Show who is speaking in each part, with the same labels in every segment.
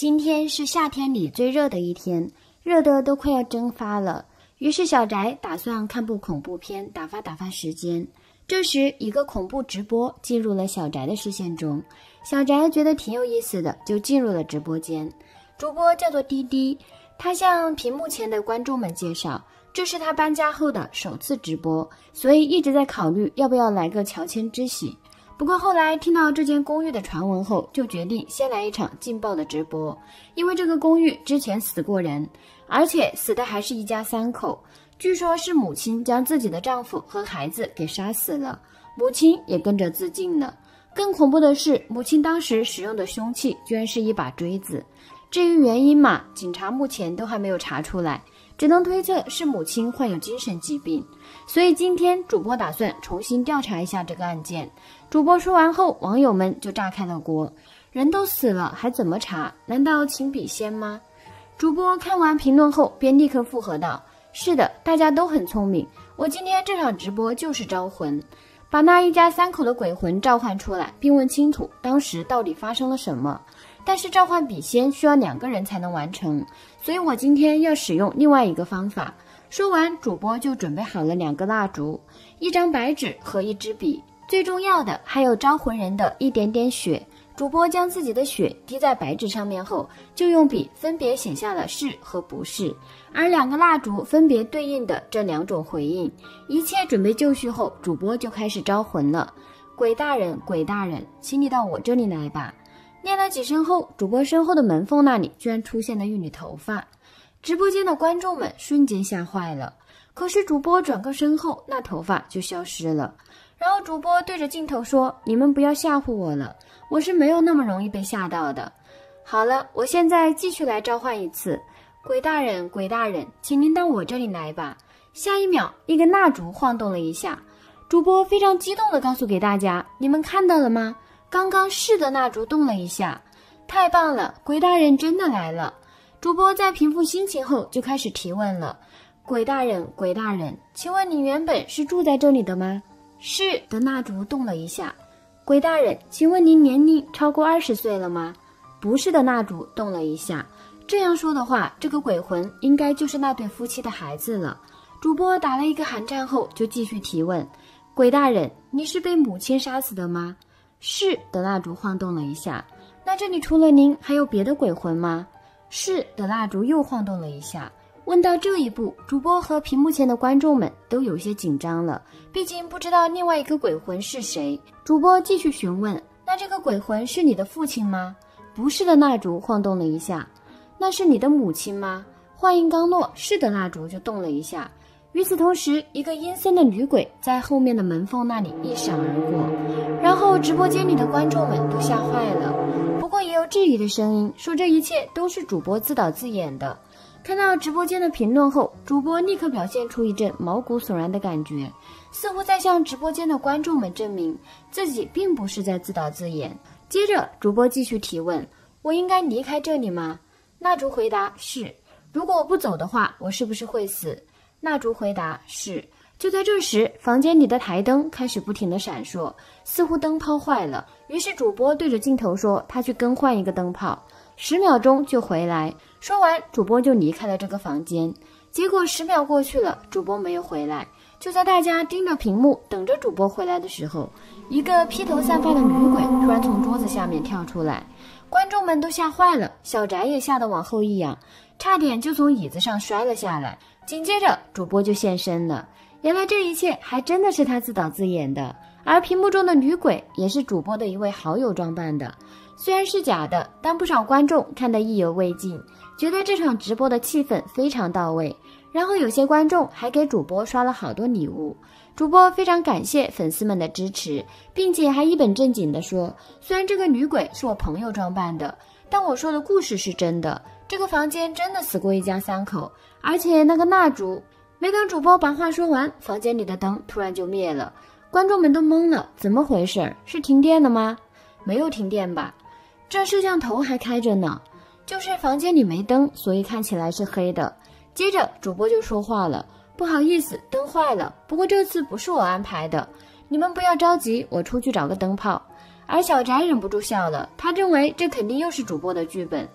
Speaker 1: 今天是夏天里最热的一天，热得都快要蒸发了。于是小翟打算看部恐怖片，打发时间。这时，一个恐怖直播进入了小翟的视线中。小翟觉得挺有意思的，就进入了直播间。主播叫做滴滴，他向屏幕前的观众们介绍，这是他搬家后的首次直播，所以一直在考虑要不要来个乔迁之喜。不过后来听到这间公寓的传闻后，就决定先来一场劲爆的直播，因为这个公寓之前死过人，而且死的还是一家3口，据说是母亲将自己的丈夫和孩子给杀死了，母亲也跟着自尽了。更恐怖的是，母亲当时使用的凶器居然是一把锥子。至于原因嘛，警察目前都还没有查出来，只能推测是母亲患有精神疾病。所以今天主播打算重新调查一下这个案件。主播说完后，网友们就炸开了锅，人都死了还怎么查？难道请笔仙吗？主播看完评论后便立刻附和道，是的，大家都很聪明，我今天这场直播就是招魂，把那一家3口的鬼魂召唤出来，并问清楚当时到底发生了什么。但是召唤笔仙需要2个人才能完成，所以我今天要使用另外一个方法。说完，主播就准备好了2个蜡烛、1张白纸和1支笔，最重要的还有招魂人的一点点血。主播将自己的血滴在白纸上面后，就用笔分别写下了是和不是，而2个蜡烛分别对应的这2种回应。一切准备就绪后，主播就开始招魂了。鬼大人，鬼大人，请你到我这里来吧。念了几声后，主播身后的门缝那里居然出现了一缕头发，直播间的观众们瞬间吓坏了。可是主播转个身后，那头发就消失了。然后主播对着镜头说，你们不要吓唬我了，我是没有那么容易被吓到的。好了，我现在继续来召唤一次。鬼大人，鬼大人，请您到我这里来吧。下一秒，一根蜡烛晃动了一下，主播非常激动地告诉给大家，你们看到了吗？刚刚是的蜡烛动了一下，太棒了，鬼大人真的来了。主播在平复心情后就开始提问了，鬼大人，鬼大人，请问你原本是住在这里的吗？是的蜡烛动了一下。鬼大人，请问您年龄超过20岁了吗？不是的蜡烛动了一下。这样说的话，这个鬼魂应该就是那对夫妻的孩子了。主播打了一个寒战后就继续提问，鬼大人，你是被母亲杀死的吗？是的蜡烛晃动了一下。那这里除了您还有别的鬼魂吗？是的蜡烛又晃动了一下。问到这一步，主播和屏幕前的观众们都有些紧张了，毕竟不知道另外一个鬼魂是谁。主播继续询问，那这个鬼魂是你的父亲吗？不是的蜡烛晃动了一下。那是你的母亲吗？话音刚落，是的蜡烛就动了一下。与此同时，一个阴森的女鬼在后面的门缝那里一闪而过，然后直播间里的观众们都吓坏了。不过也有质疑的声音，说这一切都是主播自导自演的。看到直播间的评论后，主播立刻表现出一阵毛骨悚然的感觉，似乎在向直播间的观众们证明自己并不是在自导自演。接着主播继续提问，我应该离开这里吗？蜡烛回答是。如果我不走的话，我是不是会死？蜡烛回答是。就在这时，房间里的台灯开始不停地闪烁，似乎灯泡坏了。于是主播对着镜头说，他去更换一个灯泡，10秒钟就回来。说完，主播就离开了这个房间。结果10秒过去了，主播没有回来。就在大家盯着屏幕等着主播回来的时候，一个披头散发的女鬼突然从桌子下面跳出来，观众们都吓坏了，小翟也吓得往后一仰，差点就从椅子上摔了下来。紧接着主播就现身了，原来这一切还真的是他自导自演的，而屏幕中的女鬼也是主播的一位好友装扮的。虽然是假的，但不少观众看得意犹未尽，觉得这场直播的气氛非常到位。然后有些观众还给主播刷了好多礼物，主播非常感谢粉丝们的支持，并且还一本正经地说，虽然这个女鬼是我朋友装扮的，但我说的故事是真的，这个房间真的死过一家3口，而且那个蜡烛……没等主播把话说完，房间里的灯突然就灭了，观众们都懵了，怎么回事？是停电了吗？没有停电吧？这摄像头还开着呢，就是房间里没灯，所以看起来是黑的。接着主播就说话了，不好意思，灯坏了，不过这次不是我安排的，你们不要着急，我出去找个灯泡。而小翟忍不住笑了，他认为这肯定又是主播的剧本。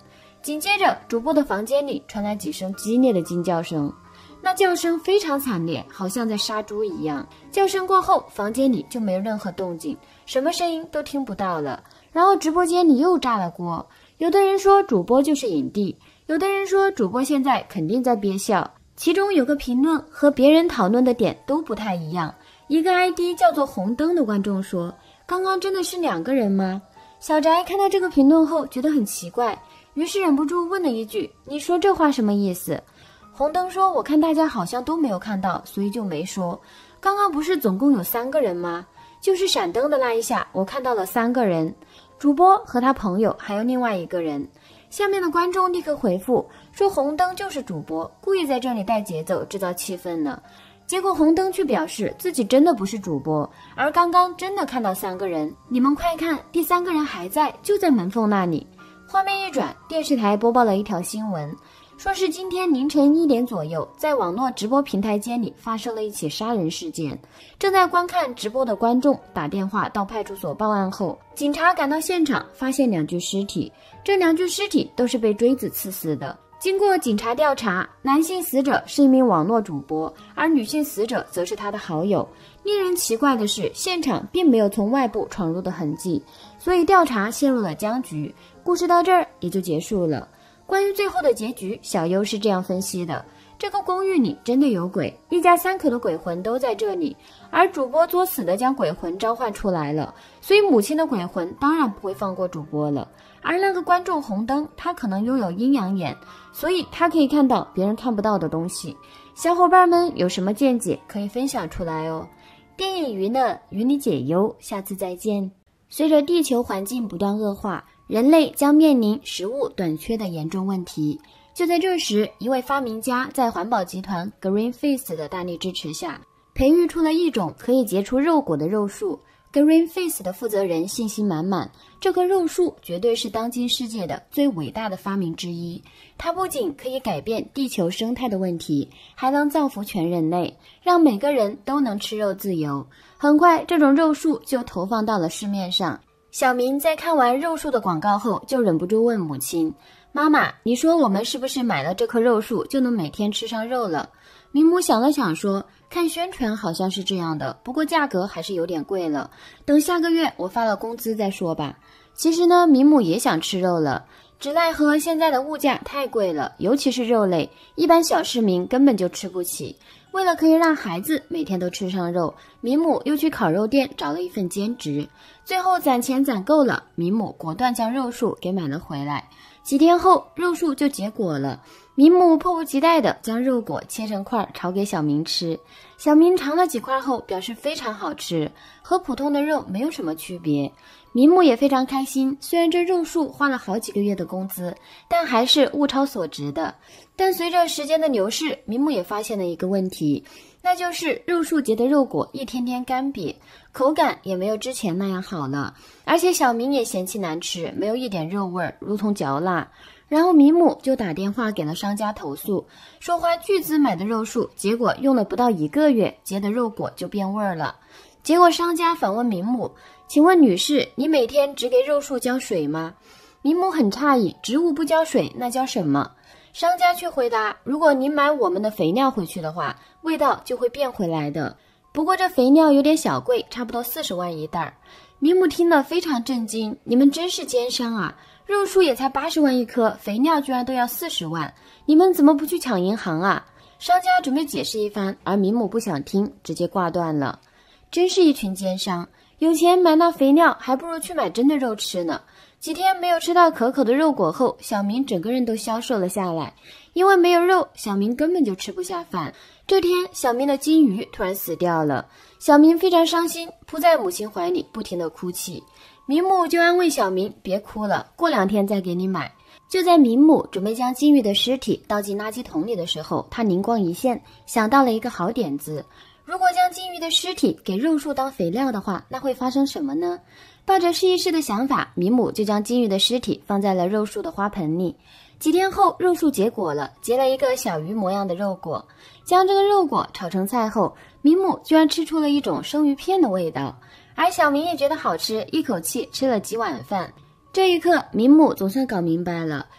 Speaker 1: 紧接着，主播的房间里传来几声激烈的惊叫声，那叫声非常惨烈，好像在杀猪一样。叫声过后，房间里就没有任何动静，什么声音都听不到了。然后直播间里又炸了锅，有的人说主播就是影帝，有的人说主播现在肯定在憋笑。其中有个评论和别人讨论的点都不太一样，一个 ID 叫做红灯的观众说，刚刚真的是2个人吗？小翟看到这个评论后觉得很奇怪，于是忍不住问了一句，你说这话什么意思？红灯说，我看大家好像都没有看到，所以就没说。刚刚不是总共有3个人吗？就是闪灯的那一下，我看到了3个人，主播和他朋友还有另外1个人。下面的观众立刻回复说，红灯就是主播，故意在这里带节奏制造气氛呢。结果红灯却表示自己真的不是主播，而刚刚真的看到3个人，你们快看，第3个人还在，就在门缝那里。画面一转，电视台播报了一条新闻，说是今天凌晨1点左右，在网络直播平台间里发生了一起杀人事件。正在观看直播的观众打电话到派出所报案后，警察赶到现场，发现2具尸体，这2具尸体都是被锥子刺死的。经过警察调查，男性死者是一名网络主播，而女性死者则是他的好友。令人奇怪的是，现场并没有从外部闯入的痕迹，所以调查陷入了僵局。故事到这儿也就结束了。关于最后的结局，小优是这样分析的，这个公寓里真的有鬼，一家3口的鬼魂都在这里，而主播作死的将鬼魂召唤出来了，所以母亲的鬼魂当然不会放过主播了。而那个观众红灯，他可能拥有阴阳眼，所以他可以看到别人看不到的东西。小伙伴们有什么见解可以分享出来哦。电影娱乐与你解忧，下次再见。随着地球环境不断恶化，人类将面临食物短缺的严重问题。就在这时，一位发明家在环保集团 Greenpeace 的大力支持下，培育出了一种可以结出肉果的肉树。Greenpeace 的负责人信心满满，这棵肉树绝对是当今世界的最伟大的发明之一。它不仅可以改变地球生态的问题，还能造福全人类，让每个人都能吃肉自由。很快，这种肉树就投放到了市面上。小明在看完肉树的广告后，就忍不住问母亲，妈妈，你说我们是不是买了这棵肉树就能每天吃上肉了？明母想了想说，看宣传好像是这样的，不过价格还是有点贵了，等下个月我发了工资再说吧。其实呢，明母也想吃肉了，只奈何现在的物价太贵了，尤其是肉类，一般小市民根本就吃不起。为了可以让孩子每天都吃上肉，明母又去烤肉店找了一份兼职，最后攒钱攒够了，明母果断将肉树给买了回来。几天后，肉树就结果了，明母迫不及待地将肉果切成块炒给小明吃。小明尝了几块后表示非常好吃，和普通的肉没有什么区别。明母也非常开心，虽然这肉树花了好几个月的工资，但还是物超所值的。但随着时间的流逝，明母也发现了一个问题，那就是肉树结的肉果一天天干瘪，口感也没有之前那样好了，而且小明也嫌弃难吃，没有一点肉味儿，如同嚼蜡。然后明母就打电话给了商家投诉，说花巨资买的肉树，结果用了不到1个月，结的肉果就变味儿了。结果商家反问明母，请问女士，你每天只给肉树浇水吗？明母很诧异，植物不浇水那浇什么？商家却回答，如果您买我们的肥料回去的话，味道就会变回来的。不过这肥料有点小贵，差不多40万一袋。明母听了非常震惊，你们真是奸商啊！肉树也才80万一颗，肥料居然都要40万，你们怎么不去抢银行啊？商家准备解释一番，而明母不想听，直接挂断了。真是一群奸商，有钱买那肥料，还不如去买真的肉吃呢。几天没有吃到可口的肉果后，小明整个人都消瘦了下来，因为没有肉，小明根本就吃不下饭。这天，小明的金鱼突然死掉了，小明非常伤心，扑在母亲怀里不停地哭泣。明母就安慰小明，别哭了，过2天再给你买。就在明母准备将金鱼的尸体倒进垃圾桶里的时候，他灵光一现，想到了一个好点子。如果将金鱼的尸体给肉树当肥料的话，那会发生什么呢？抱着试一试的想法，明母就将金鱼的尸体放在了肉树的花盆里。几天后，肉树结果了，结了一个小鱼模样的肉果。将这个肉果炒成菜后，明母居然吃出了一种生鱼片的味道，而小明也觉得好吃，一口气吃了几碗饭。这一刻，明母总算搞明白了，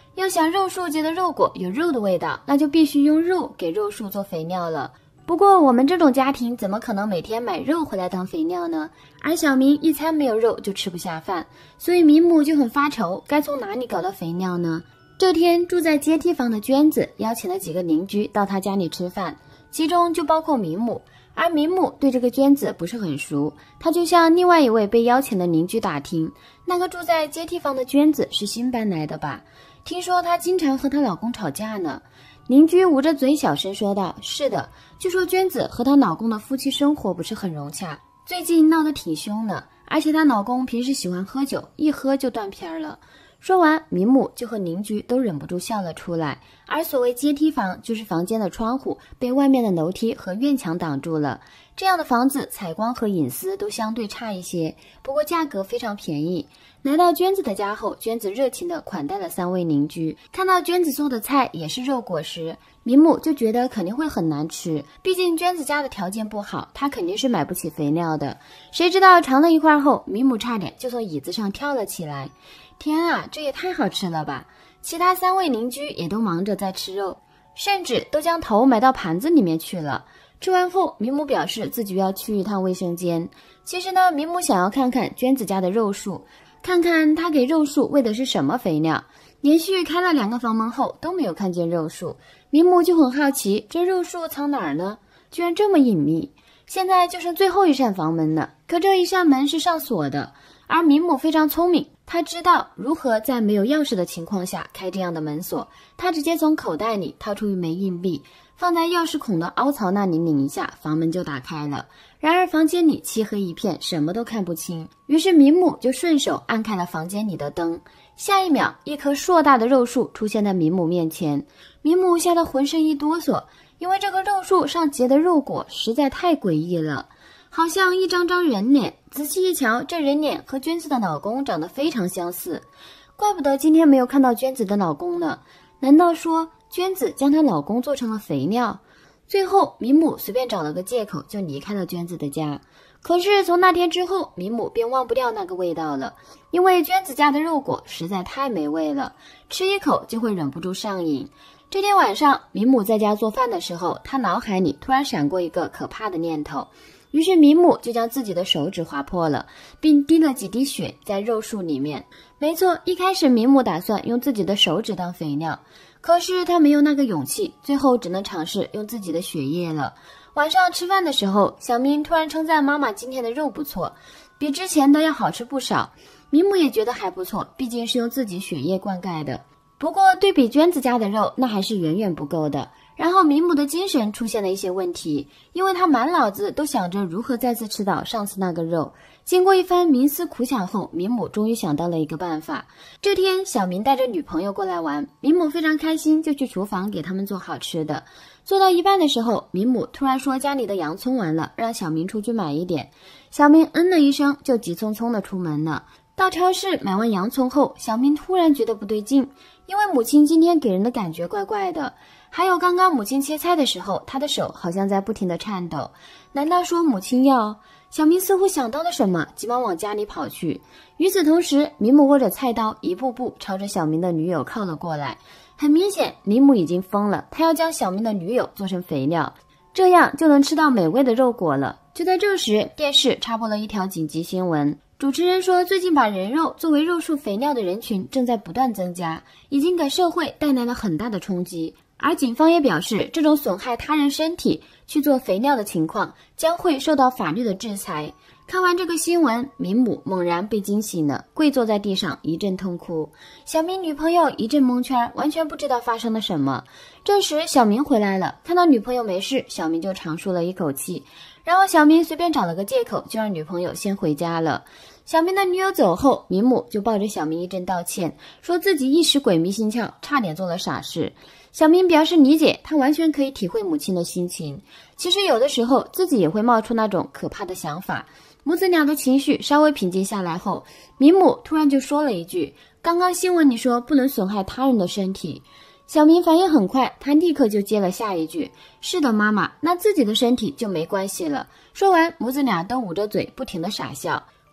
Speaker 1: 要想肉树结的肉果有肉的味道，那就必须用肉给肉树做肥料了。不过我们这种家庭怎么可能每天买肉回来当肥料呢？而小明一餐没有肉就吃不下饭，所以明母就很发愁，该从哪里搞到肥料呢？这天住在阶梯房的娟子邀请了几个邻居到她家里吃饭，其中就包括明母。而明母对这个娟子不是很熟，她就向另外一位被邀请的邻居打听，那个住在阶梯房的娟子是新搬来的吧？听说她经常和她老公吵架呢。邻居捂着嘴小声说道，是的，据说娟子和她老公的夫妻生活不是很融洽，最近闹得挺凶的，而且她老公平时喜欢喝酒，一喝就断片了。说完，明母就和邻居都忍不住笑了出来。而所谓阶梯房，就是房间的窗户被外面的楼梯和院墙挡住了。这样的房子采光和隐私都相对差一些，不过价格非常便宜。来到娟子的家后，娟子热情地款待了3位邻居。看到娟子做的菜也是肉果时，明母就觉得肯定会很难吃，毕竟娟子家的条件不好，她肯定是买不起肥料的。谁知道尝了一会儿后，明母差点就从椅子上跳了起来。天啊，这也太好吃了吧！其他3位邻居也都忙着在吃肉，甚至都将头埋到盘子里面去了。吃完后，明母表示自己要去一趟卫生间。其实呢，明母想要看看娟子家的肉树，看看她给肉树喂的是什么肥料。连续开了2个房门后都没有看见肉树，明母就很好奇，这肉树藏哪儿呢？居然这么隐秘。现在就剩最后一扇房门了，可这一扇门是上锁的，而明母非常聪明，她知道如何在没有钥匙的情况下开这样的门锁。她直接从口袋里掏出1枚硬币，放在钥匙孔的凹槽那里拧一下，房门就打开了。然而房间里漆黑一片，什么都看不清，于是明母就顺手按开了房间里的灯。下一秒，一棵硕大的肉树出现在明母面前，明母吓得浑身一哆嗦，因为这个肉树上结的肉果实在太诡异了，好像一张张人脸。仔细一瞧，这人脸和娟子的老公长得非常相似，怪不得今天没有看到娟子的老公呢。难道说娟子将她老公做成了肥料？最后明母随便找了个借口就离开了娟子的家。可是从那天之后，明母便忘不掉那个味道了，因为娟子家的肉果实在太美味了，吃一口就会忍不住上瘾。这天晚上，明母在家做饭的时候，她脑海里突然闪过一个可怕的念头，于是明母就将自己的手指划破了，并滴了几滴血在肉树里面。没错，一开始明母打算用自己的手指当肥料，可是她没有那个勇气，最后只能尝试用自己的血液了。晚上吃饭的时候，小明突然称赞妈妈今天的肉不错，比之前的要好吃不少。明母也觉得还不错，毕竟是用自己血液灌溉的。不过对比娟子家的肉，那还是远远不够的。然后明母的精神出现了一些问题，因为她满脑子都想着如何再次吃到上次那个肉。经过一番冥思苦想后，明母终于想到了一个办法。这天，小明带着女朋友过来玩，明母非常开心，就去厨房给他们做好吃的。做到一半的时候，明母突然说家里的洋葱完了，让小明出去买一点。小明嗯了一声，就急匆匆地出门了。到超市买完洋葱后，小明突然觉得不对劲，因为母亲今天给人的感觉怪怪的。还有刚刚母亲切菜的时候，她的手好像在不停地颤抖。难道说母亲要……小明似乎想到了什么，急忙往家里跑去。与此同时，明母握着菜刀，一步步朝着小明的女友靠了过来。很明显，明母已经疯了，她要将小明的女友做成肥料，这样就能吃到美味的肉果了。就在这时，电视插播了一条紧急新闻。主持人说，最近把人肉作为肉树肥料的人群正在不断增加，已经给社会带来了很大的冲击。而警方也表示，这种损害他人身体去做肥料的情况将会受到法律的制裁。看完这个新闻，明母猛然被惊醒了，跪坐在地上一阵痛哭。小明女朋友一阵蒙圈，完全不知道发生了什么。这时小明回来了，看到女朋友没事，小明就长舒了一口气。然后小明随便找了个借口，就让女朋友先回家了。小明的女友走后，明母就抱着小明一阵道歉，说自己一时鬼迷心窍，差点做了傻事。小明表示理解，他完全可以体会母亲的心情。其实有的时候自己也会冒出那种可怕的想法。母子俩的情绪稍微平静下来后，明母突然就说了一句，刚刚新闻里说不能损害他人的身体。小明反应很快，他立刻就接了下一句，是的妈妈，那自己的身体就没关系了。说完，母子俩都捂着嘴不停地傻笑。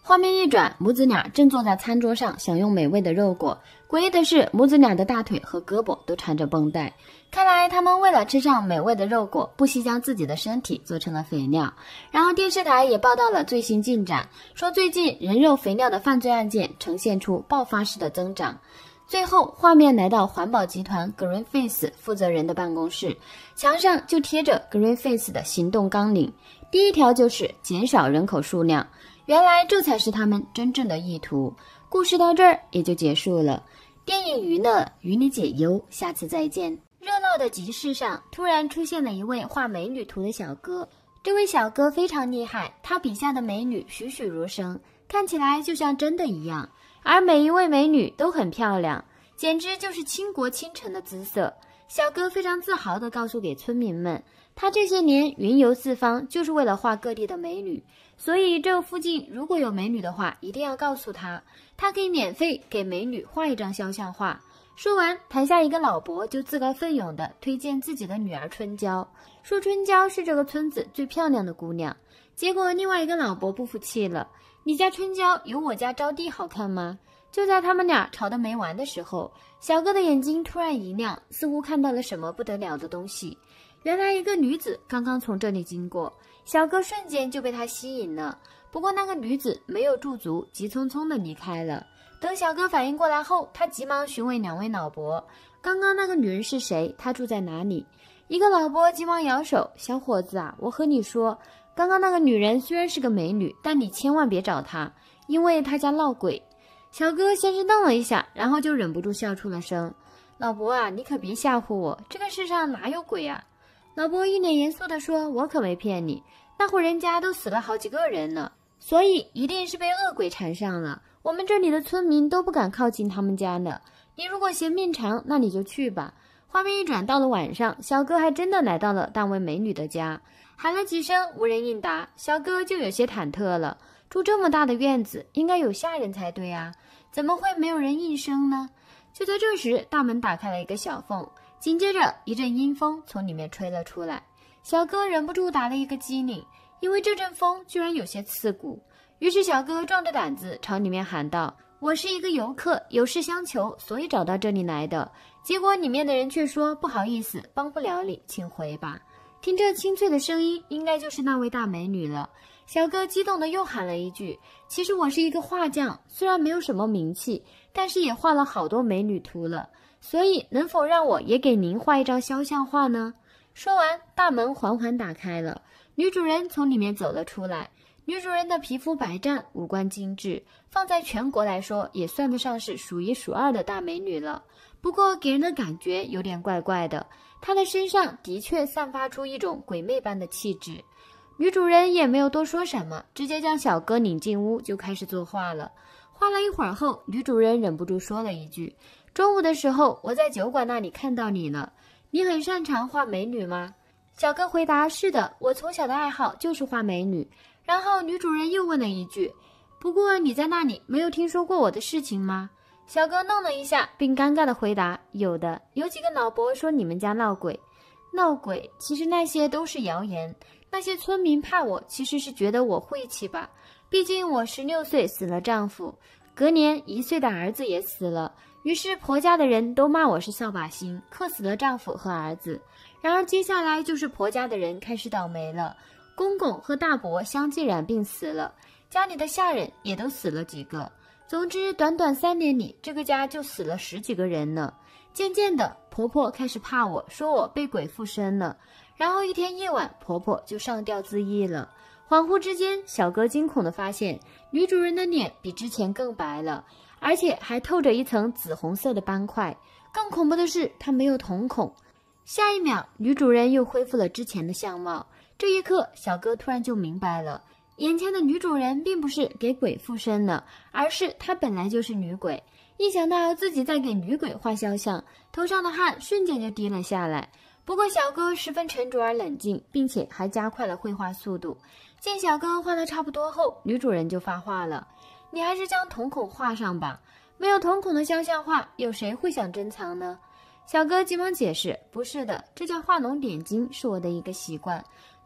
Speaker 1: 画面一转，母子俩正坐在餐桌上享用美味的肉果。诡异的是，母子俩的大腿和胳膊都缠着绷带，看来他们为了吃上美味的肉果，不惜将自己的身体做成了肥料。然后电视台也报道了最新进展，说最近人肉肥料的犯罪案件呈现出爆发式的增长。最后，画面来到环保集团 Greenpeace 负责人的办公室，墙上就贴着 Greenpeace 的行动纲领，第一条就是减少人口数量。原来这才是他们真正的意图。故事到这儿也就结束了。电影娱乐，与你解忧，下次再见。热闹的集市上，突然出现了一位画美女图的小哥。这位小哥非常厉害，他笔下的美女栩栩如生，看起来就像真的一样，而每一位美女都很漂亮，简直就是倾国倾城的姿色。小哥非常自豪地告诉给村民们，他这些年云游四方就是为了画各地的美女，所以这附近如果有美女的话，一定要告诉他，他可以免费给美女画一张肖像画。说完，台下一个老伯就自告奋勇地推荐自己的女儿春娇，说春娇是这个村子最漂亮的姑娘。结果另外一个老伯不服气了，你家春娇有我家招娣好看吗？就在他们俩吵得没完的时候，小哥的眼睛突然一亮，似乎看到了什么不得了的东西。原来一个女子刚刚从这里经过，小哥瞬间就被她吸引了。不过那个女子没有驻足，急匆匆地离开了。等小哥反应过来后，他急忙询问两位老伯，刚刚那个女人是谁？她住在哪里？一个老伯急忙摇手，小伙子啊，我和你说，刚刚那个女人虽然是个美女，但你千万别找她，因为她家闹鬼。小哥先是愣了一下，然后就忍不住笑出了声。老伯啊，你可别吓唬我，这个世上哪有鬼啊？老伯一脸严肃地说，我可没骗你，那户人家都死了好几个人了，所以一定是被恶鬼缠上了，我们这里的村民都不敢靠近他们家呢。你如果嫌命长，那你就去吧。画面一转，到了晚上，小哥还真的来到了大位美女的家，喊了几声无人应答，小哥就有些忐忑了。住这么大的院子，应该有下人才对啊，怎么会没有人应声呢？就在这时，大门打开了一个小缝，紧接着一阵阴风从里面吹了出来。小哥忍不住打了一个激灵，因为这阵风居然有些刺骨。于是小哥壮着胆子朝里面喊道，我是一个游客，有事相求，所以找到这里来的。结果里面的人却说，不好意思，帮不了你，请回吧。听这清脆的声音，应该就是那位大美女了。小哥激动地又喊了一句，其实我是一个画匠，虽然没有什么名气，但是也画了好多美女图了，所以能否让我也给您画一张肖像画呢？说完，大门缓缓打开了，女主人从里面走了出来。女主人的皮肤白皙，五官精致，放在全国来说也算得上是数一数二的大美女了。不过给人的感觉有点怪怪的，她的身上的确散发出一种鬼魅般的气质。女主人也没有多说什么，直接将小哥领进屋就开始作画了。画了一会儿后，女主人忍不住说了一句，中午的时候我在酒馆那里看到你了，你很擅长画美女吗？小哥回答，是的，我从小的爱好就是画美女。然后女主人又问了一句，不过你在那里没有听说过我的事情吗？小哥愣了一下，并尴尬地回答，有的，有几个老伯说你们家闹鬼。闹鬼，其实那些都是谣言，那些村民怕我其实是觉得我晦气吧，毕竟我16岁死了丈夫，隔年1岁的儿子也死了，于是婆家的人都骂我是扫把星，克死了丈夫和儿子。然而接下来就是婆家的人开始倒霉了，公公和大伯相继染病死了，家里的下人也都死了几个。总之短短3年里，这个家就死了10几个人呢。渐渐的，婆婆开始怕我，说我被鬼附身了。然后一天夜晚，婆婆就上吊自缢了。恍惚之间，小哥惊恐地发现，女主人的脸比之前更白了，而且还透着一层紫红色的斑块。更恐怖的是，她没有瞳孔。下一秒，女主人又恢复了之前的相貌。这一刻，小哥突然就明白了，眼前的女主人并不是给鬼附身了，而是她本来就是女鬼。一想到自己在给女鬼画肖像，头上的汗瞬间就滴了下来。不过小哥十分沉着而冷静，并且还加快了绘画速度。见小哥画得差不多后，女主人就发话了，你还是将瞳孔画上吧，没有瞳孔的肖像画，有谁会想珍藏呢？小哥急忙解释，不是的，这叫画龙点睛，是我的一个习惯。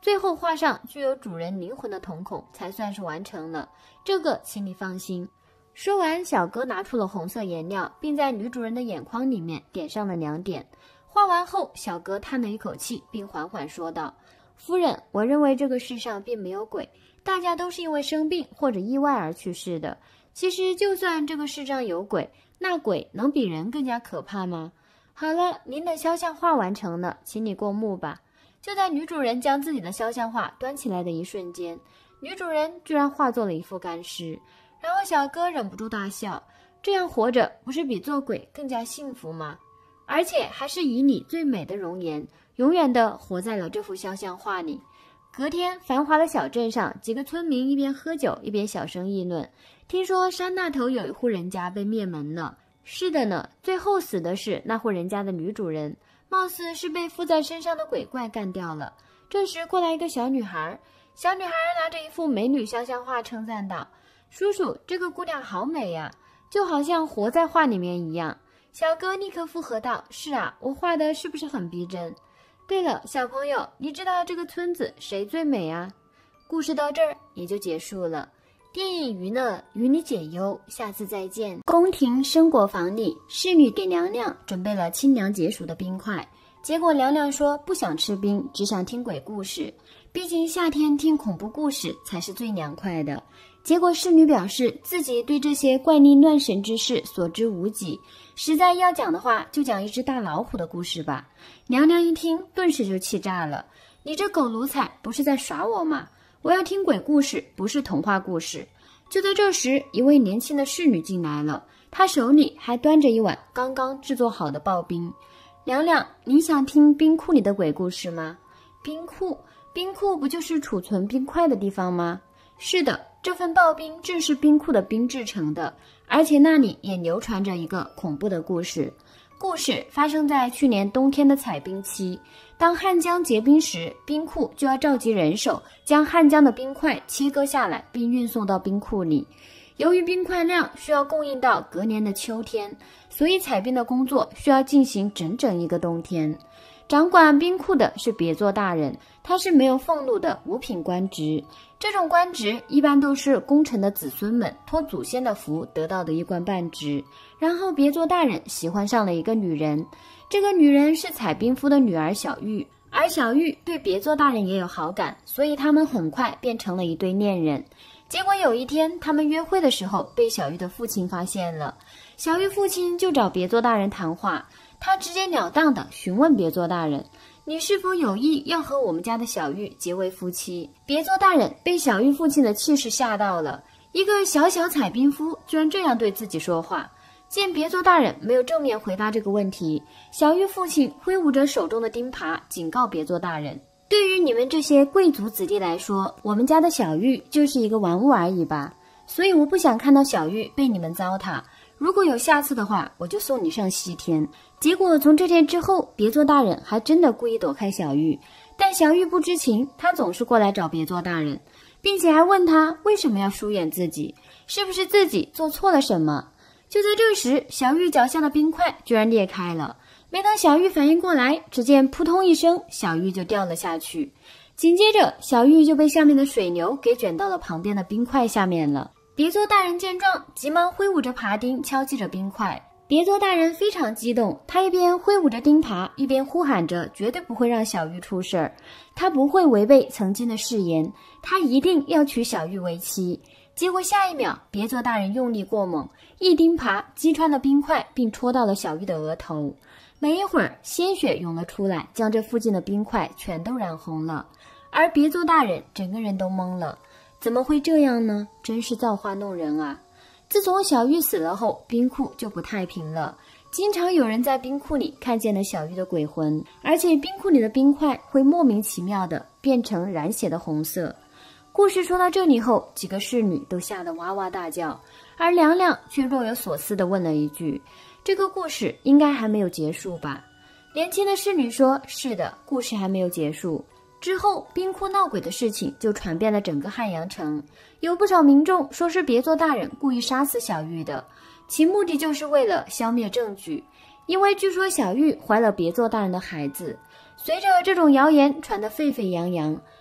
Speaker 1: 最后画上具有主人灵魂的瞳孔才算是完成了，这个请你放心。说完，小哥拿出了红色颜料，并在女主人的眼眶里面点上了2点。画完后，小哥叹了一口气，并缓缓说道：夫人，我认为这个世上并没有鬼，大家都是因为生病或者意外而去世的。其实就算这个世上有鬼，那鬼能比人更加可怕吗？好了，您的肖像画完成了，请你过目吧。就在女主人将自己的肖像画端起来的一瞬间，女主人居然化作了一副干尸。然后小哥忍不住大笑，这样活着不是比做鬼更加幸福吗？而且还是以你最美的容颜，永远的活在了这幅肖像画里。隔天，繁华的小镇上，几个村民一边喝酒一边小声议论，听说山那头有一户人家被灭门了。是的呢，最后死的是那户人家的女主人，貌似是被附在身上的鬼怪干掉了。这时过来一个小女孩，小女孩拿着一幅美女肖像画称赞道：叔叔，这个姑娘好美呀，就好像活在画里面一样。小哥立刻附和道：是啊，我画的是不是很逼真？对了，小朋友，你知道这个村子谁最美啊？故事到这儿也就结束了。电影娱乐与你解忧，下次再见。宫廷生果房里，侍女给娘娘准备了清凉解暑的冰块，结果娘娘说不想吃冰，只想听鬼故事。毕竟夏天听恐怖故事才是最凉快的。结果侍女表示自己对这些怪力乱神之事所知无几，实在要讲的话，就讲一只大老虎的故事吧。娘娘一听，顿时就气炸了：你这狗奴才，不是在耍我吗？我要听鬼故事，不是童话故事。就在这时，一位年轻的侍女进来了，她手里还端着一碗刚刚制作好的刨冰。娘娘，你想听冰库里的鬼故事吗？冰库？冰库不就是储存冰块的地方吗？是的，这份刨冰正是冰库的冰制成的，而且那里也流传着一个恐怖的故事。故事发生在去年冬天的采冰期，当汉江结冰时，冰库就要召集人手将汉江的冰块切割下来并运送到冰库里。由于冰块量需要供应到隔年的秋天，所以采冰的工作需要进行整整一个冬天。掌管冰库的是别座大人，他是没有俸禄的五品官职。这种官职一般都是功臣的子孙们托祖先的福得到的一官半职。然后别座大人喜欢上了一个女人，这个女人是采冰夫的女儿小玉，而小玉对别座大人也有好感，所以他们很快变成了一对恋人。结果有一天他们约会的时候被小玉的父亲发现了，小玉父亲就找别座大人谈话，他直截了当地询问别座大人：你是否有意要和我们家的小玉结为夫妻？别座大人被小玉父亲的气势吓到了，一个小小采冰夫居然这样对自己说话。见别座大人没有正面回答这个问题，小玉父亲挥舞着手中的钉耙，警告别座大人：对于你们这些贵族子弟来说，我们家的小玉就是一个玩物而已吧，所以我不想看到小玉被你们糟蹋。如果有下次的话，我就送你上西天。结果从这天之后，别座大人还真的故意躲开小玉，但小玉不知情，他总是过来找别座大人，并且还问他为什么要疏远自己，是不是自己做错了什么。就在这时，小玉脚下的冰块居然裂开了，没等小玉反应过来，只见扑通一声，小玉就掉了下去。紧接着，小玉就被下面的水流给卷到了旁边的冰块下面了。别座大人见状，急忙挥舞着耙钉敲击着冰块。别座大人非常激动，他一边挥舞着钉耙，一边呼喊着绝对不会让小玉出事儿，他不会违背曾经的誓言，他一定要娶小玉为妻。结果下一秒，别座大人用力过猛，一钉耙击穿了冰块，并戳到了小玉的额头。没一会儿，鲜血涌了出来，将这附近的冰块全都染红了。而别座大人整个人都懵了，怎么会这样呢？真是造化弄人啊！自从小玉死了后，冰库就不太平了，经常有人在冰库里看见了小玉的鬼魂，而且冰库里的冰块会莫名其妙地变成染血的红色。故事说到这里后，几个侍女都吓得哇哇大叫，而娘娘却若有所思地问了一句：这个故事应该还没有结束吧？年轻的侍女说：是的，故事还没有结束。之后冰库闹鬼的事情就传遍了整个汉阳城，有不少民众说是别座大人故意杀死小玉的，其目的就是为了消灭证据，因为据说小玉怀了别座大人的孩子。随着这种谣言传得沸沸扬扬，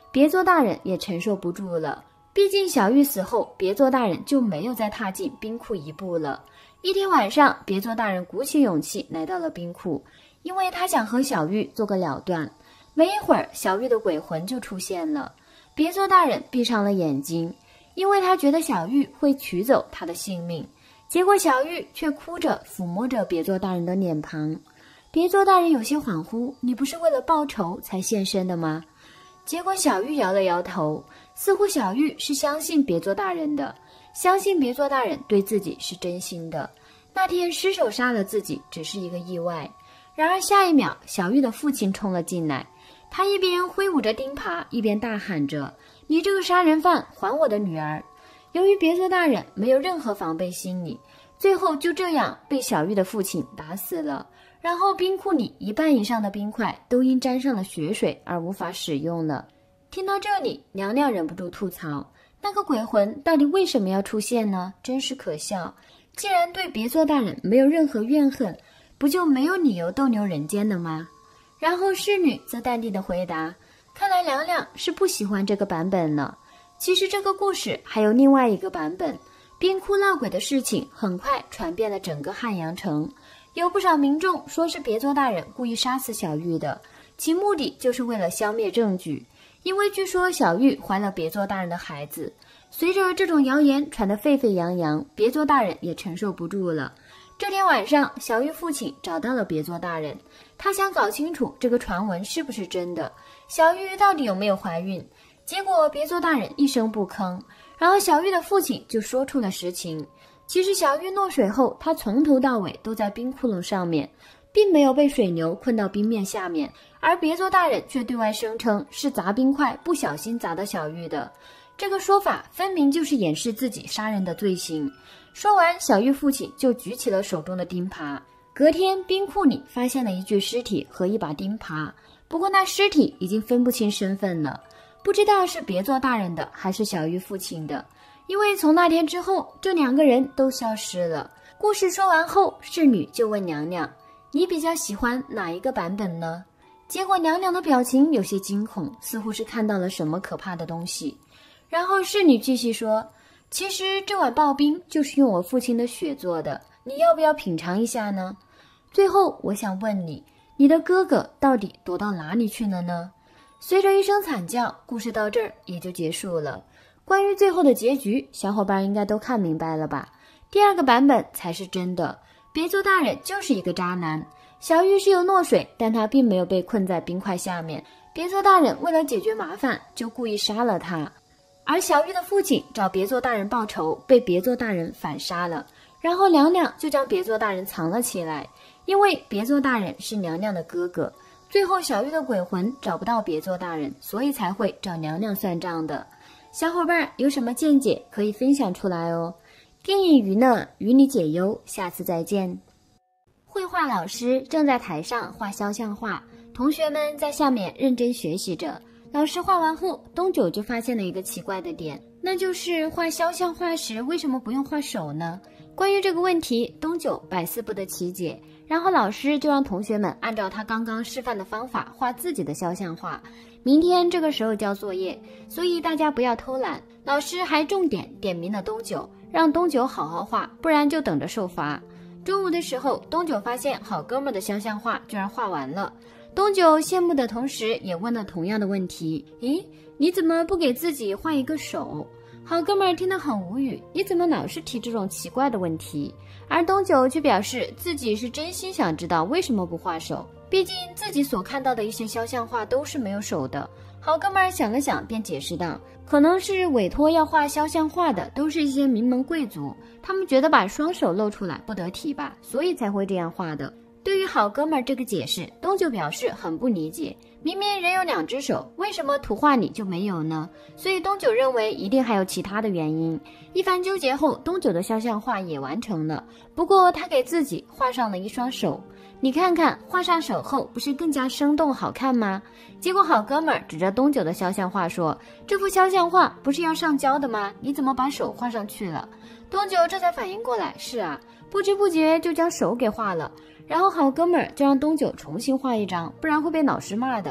Speaker 1: 别作大人也承受不住了。毕竟小玉死后，别作大人就没有再踏进冰库一步了。一天晚上，别作大人鼓起勇气来到了冰库，因为他想和小玉做个了断。没一会儿，小玉的鬼魂就出现了。别作大人闭上了眼睛，因为他觉得小玉会取走他的性命。结果小玉却哭着抚摸着别作大人的脸庞。别作大人有些恍惚，你不是为了报仇才现身的吗？结果小玉摇了摇头，似乎小玉是相信别作大人的，相信别作大人对自己是真心的。那天失手杀了自己只是一个意外。然而下一秒，小玉的父亲冲了进来，他一边挥舞着钉耙，一边大喊着：你这个杀人犯，还我的女儿！由于别作大人没有任何防备心理，最后就这样被小玉的父亲打死了。然后冰库里一半以上的冰块都因沾上了血水而无法使用了。听到这里，娘娘忍不住吐槽，那个鬼魂到底为什么要出现呢？真是可笑。既然对别作大人没有任何怨恨，不就没有理由逗留人间的吗？然后侍女则淡定地回答，看来娘娘是不喜欢这个版本了。其实这个故事还有另外一个版本。冰库闹鬼的事情很快传遍了整个汉阳城，有不少民众说是别作大人故意杀死小玉的，其目的就是为了消灭证据。因为据说小玉怀了别作大人的孩子，随着这种谣言传得沸沸扬扬，别作大人也承受不住了。这天晚上，小玉父亲找到了别作大人，他想搞清楚这个传闻是不是真的，小玉到底有没有怀孕。结果别作大人一声不吭，然后小玉的父亲就说出了实情。其实小玉落水后，她从头到尾都在冰窟窿上面，并没有被水流困到冰面下面，而别作大人却对外声称是砸冰块不小心砸到小玉的。这个说法分明就是掩饰自己杀人的罪行。说完，小玉父亲就举起了手中的钉耙。隔天，冰库里发现了一具尸体和一把钉耙，不过那尸体已经分不清身份了，不知道是别作大人的还是小玉父亲的，因为从那天之后，这两个人都消失了。故事说完后，侍女就问娘娘，你比较喜欢哪一个版本呢？结果娘娘的表情有些惊恐，似乎是看到了什么可怕的东西。然后侍女继续说，其实这碗刨冰就是用我父亲的血做的，你要不要品尝一下呢？最后我想问你，你的哥哥到底躲到哪里去了呢？随着一声惨叫，故事到这儿也就结束了。关于最后的结局，小伙伴应该都看明白了吧？第二个版本才是真的，别作大人就是一个渣男。小玉是有落水，但他并没有被困在冰块下面，别作大人为了解决麻烦，就故意杀了他。而小玉的父亲找别作大人报仇，被别作大人反杀了，然后娘娘就将别作大人藏了起来，因为别作大人是娘娘的哥哥。最后小玉的鬼魂找不到别作大人，所以才会找娘娘算账的。小伙伴有什么见解可以分享出来哦。电影娱乐与你解忧，下次再见。绘画老师正在台上画肖像画，同学们在下面认真学习着。老师画完后，东九就发现了一个奇怪的点，那就是画肖像画时为什么不用画手呢？关于这个问题，东九百思不得其解。然后老师就让同学们按照他刚刚示范的方法画自己的肖像画，明天这个时候交作业，所以大家不要偷懒。老师还重点点名了东九，让东九好好画，不然就等着受罚。中午的时候，东九发现好哥们的肖像画居然画完了。东九羡慕的同时也问了同样的问题，咦，你怎么不给自己画一个手？好哥们儿听得很无语，你怎么老是提这种奇怪的问题？而东九却表示自己是真心想知道为什么不画手，毕竟自己所看到的一些肖像画都是没有手的。好哥们儿想了想便解释道，可能是委托要画肖像画的都是一些名门贵族，他们觉得把双手露出来不得体吧，所以才会这样画的。对于好哥们儿这个解释，东九表示很不理解，明明人有两只手，为什么图画里就没有呢？所以东九认为一定还有其他的原因。一番纠结后，东九的肖像画也完成了，不过他给自己画上了一双手。你看看，画上手后不是更加生动好看吗？结果好哥们儿指着东九的肖像画说，这幅肖像画不是要上胶的吗？你怎么把手画上去了？东九这才反应过来，是啊，不知不觉就将手给画了。然后好哥们儿就让东九重新画一张，不然会被老师骂的。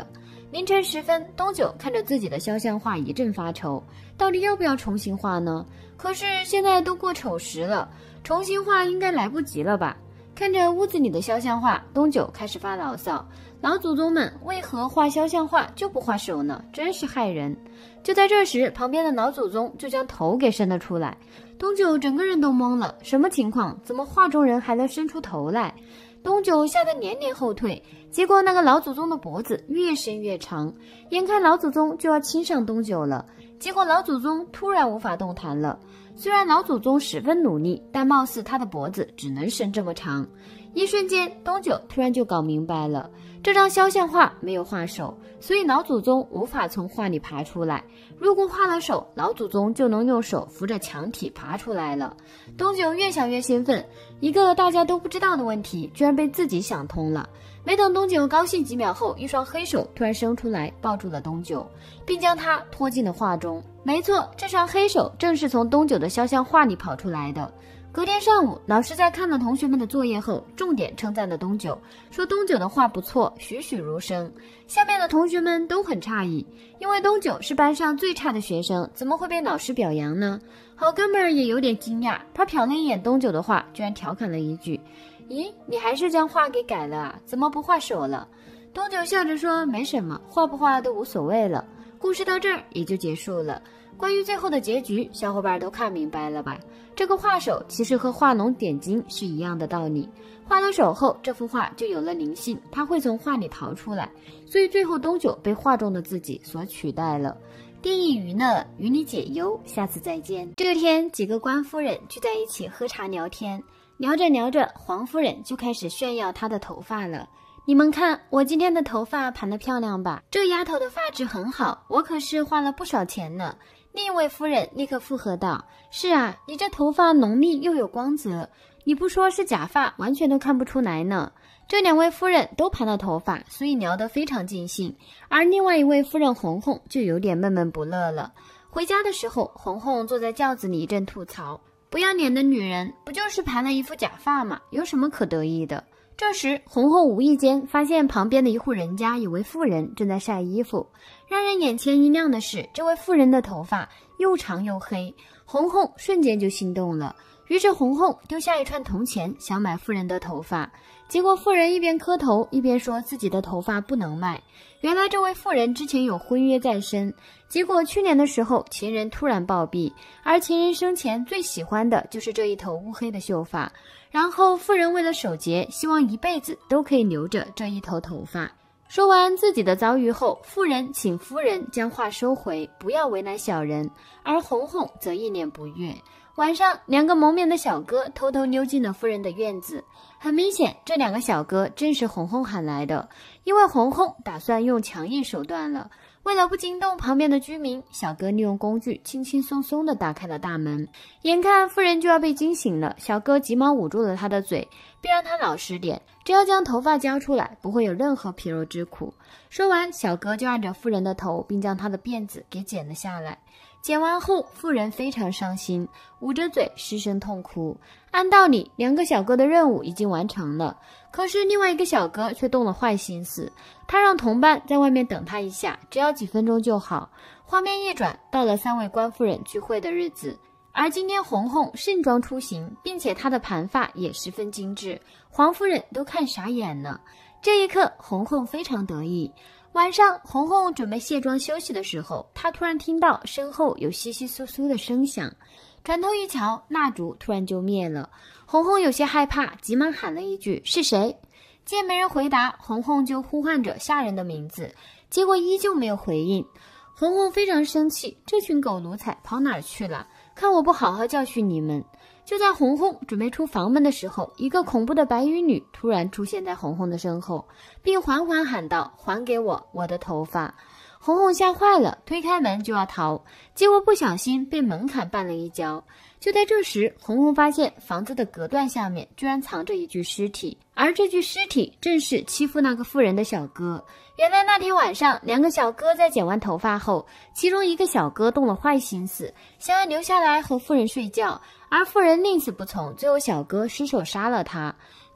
Speaker 1: 凌晨时分，东九看着自己的肖像画一阵发愁，到底要不要重新画呢？可是现在都过丑时了，重新画应该来不及了吧？看着屋子里的肖像画，东九开始发牢骚：老祖宗们为何画肖像画就不画手呢？真是害人！就在这时，旁边的老祖宗就将头给伸了出来，东九整个人都懵了，什么情况？怎么画中人还能伸出头来？东九吓得连连后退，结果那个老祖宗的脖子越伸越长，眼看老祖宗就要亲上东九了，结果老祖宗突然无法动弹了。虽然老祖宗十分努力，但貌似他的脖子只能伸这么长。一瞬间，东九突然就搞明白了，这张肖像画没有画手，所以老祖宗无法从画里爬出来。如果画了手，老祖宗就能用手扶着墙体爬出来了。东九越想越兴奋，一个大家都不知道的问题居然被自己想通了。没等东九高兴几秒后，一双黑手突然伸出来抱住了东九，并将他拖进了画中。没错，这双黑手正是从东九的肖像画里跑出来的。隔天上午，老师在看了同学们的作业后，重点称赞了东九，说东九的画不错，栩栩如生。下面的同学们都很诧异，因为东九是班上最差的学生，怎么会被老师表扬呢？好哥们儿也有点惊讶，他瞟了一眼东九的画，居然调侃了一句：咦，你还是将画给改了啊？怎么不画手了？东九笑着说：没什么，画不画都无所谓了。故事到这儿也就结束了。关于最后的结局，小伙伴都看明白了吧？这个画手其实和画龙点睛是一样的道理。画了手后，这幅画就有了灵性，它会从画里逃出来，所以最后东九被画中的自己所取代了。电影娱乐，与你解忧，下次再见。这天，几个官夫人聚在一起喝茶聊天，聊着聊着，黄夫人就开始炫耀她的头发了。你们看，我今天的头发盘得漂亮吧？这丫头的发质很好，我可是花了不少钱呢。另一位夫人立刻附和道：是啊，你这头发浓密又有光泽，你不说是假发，完全都看不出来呢。这两位夫人都盘了头发，所以聊得非常尽兴，而另外一位夫人红红就有点闷闷不乐了。回家的时候，红红坐在轿子里一阵吐槽：不要脸的女人，不就是盘了一副假发吗？有什么可得意的？这时，红红无意间发现旁边的一户人家有位妇人正在晒衣服。让人眼前一亮的是，这位妇人的头发又长又黑，红红瞬间就心动了。于是红红丢下一串铜钱，想买妇人的头发。结果妇人一边磕头，一边说自己的头发不能卖。原来这位妇人之前有婚约在身，结果去年的时候情人突然暴毙，而情人生前最喜欢的就是这一头乌黑的秀发。然后妇人为了守节，希望一辈子都可以留着这一头头发。说完自己的遭遇后，妇人请夫人将话收回，不要为难小人，而红红则一脸不悦。晚上，两个蒙面的小哥偷偷溜进了夫人的院子。很明显，这两个小哥正是红红喊来的，因为红红打算用强硬手段了。为了不惊动旁边的居民，小哥利用工具轻轻松松地打开了大门。眼看夫人就要被惊醒了，小哥急忙捂住了他的嘴，并让他老实点，只要将头发交出来，不会有任何皮肉之苦。说完，小哥就按着夫人的头，并将她的辫子给剪了下来。剪完后，妇人非常伤心，捂着嘴失声痛哭。按道理，两个小哥的任务已经完成了，可是另外一个小哥却动了坏心思，他让同伴在外面等他一下，只要几分钟就好。画面一转，到了三位官夫人聚会的日子，而今天红红盛装出行，并且她的盘发也十分精致，黄夫人都看傻眼了。这一刻，红红非常得意。晚上，红红准备卸妆休息的时候，她突然听到身后有窸窸窣窣的声响，转头一瞧，蜡烛突然就灭了。红红有些害怕，急忙喊了一句：是谁？见没人回答，红红就呼唤着下人的名字，结果依旧没有回应。红红非常生气，这群狗奴才跑哪儿去了？看我不好好教训你们！就在红红准备出房门的时候，一个恐怖的白衣女突然出现在红红的身后，并缓缓喊道：还给我我的头发！红红吓坏了，推开门就要逃，结果不小心被门槛绊了一跤。就在这时，红红发现房子的隔断下面居然藏着一具尸体，而这具尸体正是欺负那个妇人的小哥。原来那天晚上，两个小哥在剪完头发后，其中一个小哥动了坏心思，想要留下来和妇人睡觉，而妇人宁死不从，最后小哥失手杀了他。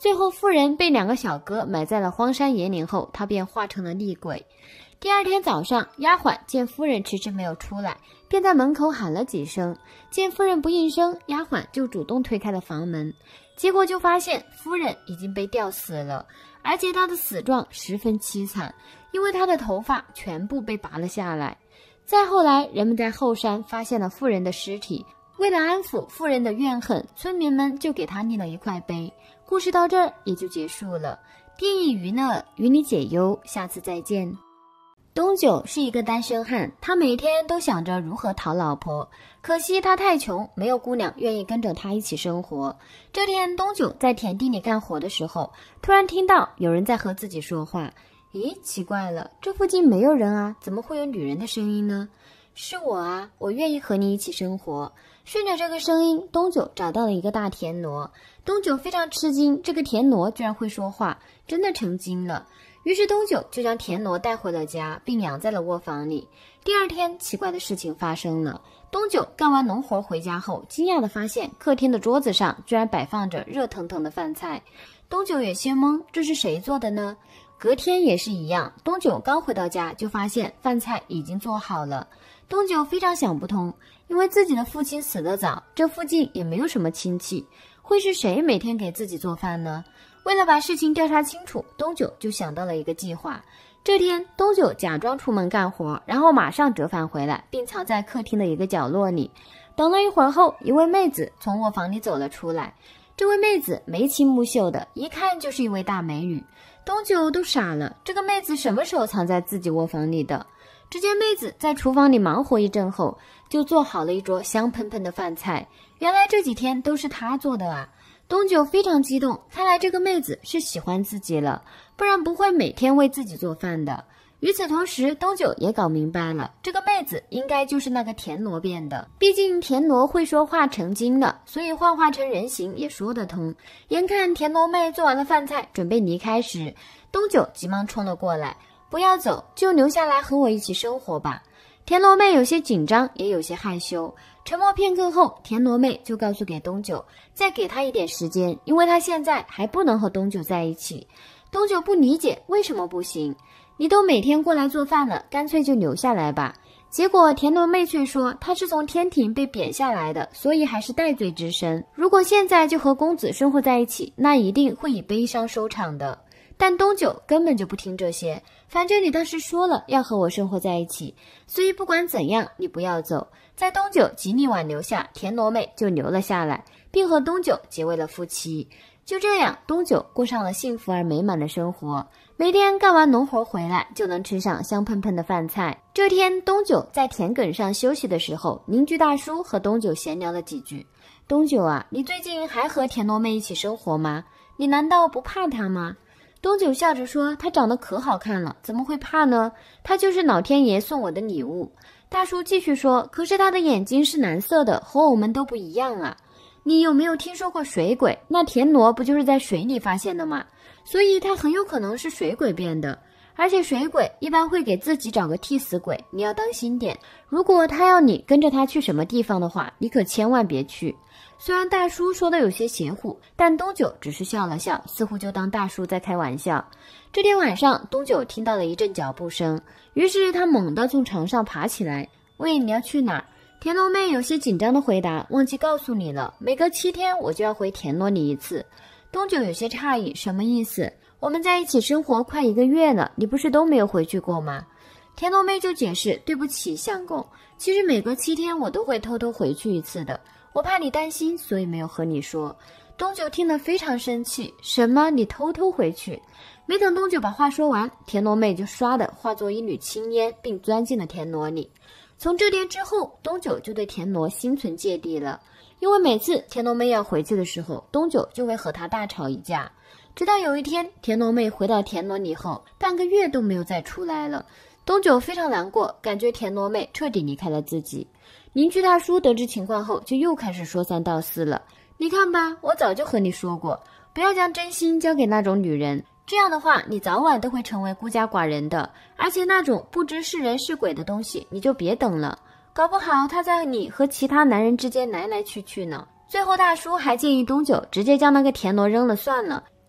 Speaker 1: 最后妇人被2个小哥埋在了荒山野岭后，她便化成了厉鬼。第二天早上，丫鬟见夫人迟迟没有出来，便在门口喊了几声。见夫人不应声，丫鬟就主动推开了房门，结果就发现夫人已经被吊死了，而且她的死状十分凄惨，因为她的头发全部被拔了下来。再后来，人们在后山发现了妇人的尸体，为了安抚妇人的怨恨，村民们就给她立了一块碑。故事到这儿也就结束了。电影娱乐与你解忧，下次再见。东九是一个单身汉，他每天都想着如何讨老婆，可惜他太穷，没有姑娘愿意跟着他一起生活。这天，东九在田地里干活的时候，突然听到有人在和自己说话。咦，奇怪了，这附近没有人啊，怎么会有女人的声音呢？是我啊，我愿意和你一起生活。顺着这个声音，东九找到了一个大田螺。东九非常吃惊，这个田螺居然会说话，真的成精了。于是东九就将田螺带回了家，并养在了窝房里。第二天，奇怪的事情发生了。东九干完农活回家后，惊讶地发现客厅的桌子上居然摆放着热腾腾的饭菜。东九有些懵，这是谁做的呢？隔天也是一样，东九刚回到家就发现饭菜已经做好了。东九非常想不通，因为自己的父亲死得早，这附近也没有什么亲戚，会是谁每天给自己做饭呢？为了把事情调查清楚，东九就想到了一个计划。这天，东九假装出门干活，然后马上折返回来，并藏在客厅的一个角落里。等了一会儿后，一位妹子从卧房里走了出来。这位妹子眉清目秀的，一看就是一位大美女。东九都傻了，这个妹子什么时候藏在自己卧房里的？只见妹子在厨房里忙活一阵后，就做好了一桌香喷喷的饭菜。原来这几天都是她做的啊！东九非常激动，看来这个妹子是喜欢自己了，不然不会每天为自己做饭的。与此同时，东九也搞明白了，这个妹子应该就是那个田螺变的。毕竟田螺会说话成精了，所以幻化成人形也说得通。眼看田螺妹做完了饭菜，准备离开时，东九急忙冲了过来：“不要走，就留下来和我一起生活吧。”田螺妹有些紧张，也有些害羞。沉默片刻后，田螺妹就告诉给东九，再给他一点时间，因为他现在还不能和东九在一起。东九不理解为什么不行，你都每天过来做饭了，干脆就留下来吧。结果田螺妹却说她是从天庭被贬下来的，所以还是戴罪之身。如果现在就和公子生活在一起，那一定会以悲伤收场的。但东九根本就不听这些，反正你当时说了要和我生活在一起，所以不管怎样你不要走。在东九极力挽留下，田螺妹就留了下来，并和东九结为了夫妻。就这样，东九过上了幸福而美满的生活，每天干完农活回来就能吃上香喷喷的饭菜。这天，东九在田埂上休息的时候，邻居大叔和东九闲聊了几句。东九啊，你最近还和田螺妹一起生活吗？你难道不怕她吗？东九笑着说，她长得可好看了，怎么会怕呢？她就是老天爷送我的礼物。大叔继续说，可是她的眼睛是蓝色的，和我们都不一样啊。你有没有听说过水鬼？那田螺不就是在水里发现的吗？所以它很有可能是水鬼变的。而且水鬼一般会给自己找个替死鬼，你要当心点。如果他要你跟着他去什么地方的话，你可千万别去。虽然大叔说的有些邪乎，但东九只是笑了笑，似乎就当大叔在开玩笑。这天晚上，东九听到了一阵脚步声，于是他猛地从床上爬起来。喂，你要去哪儿？田螺妹有些紧张的回答，忘记告诉你了，每隔7天我就要回田螺里一次。东九有些诧异，什么意思？我们在一起生活快1个月了，你不是都没有回去过吗？田螺妹就解释，对不起，相公，其实每隔7天我都会偷偷回去一次的，我怕你担心，所以没有和你说。东九听了非常生气，什么？你偷偷回去？没等东九把话说完，田螺妹就唰的化作一缕青烟，并钻进了田螺里。从这天之后，东九就对田螺心存芥蒂了，因为每次田螺妹要回去的时候，东九就会和她大吵一架。直到有一天，田螺妹回到田螺里后，半个月都没有再出来了。东九非常难过，感觉田螺妹彻底离开了自己。邻居大叔得知情况后，就又开始说三道四了。你看吧，我早就和你说过，不要将真心交给那种女人，这样的话，你早晚都会成为孤家寡人的。而且那种不知是人是鬼的东西，你就别等了，搞不好他在你和其他男人之间来来去去呢。最后大叔还建议东九直接将那个田螺扔了算了，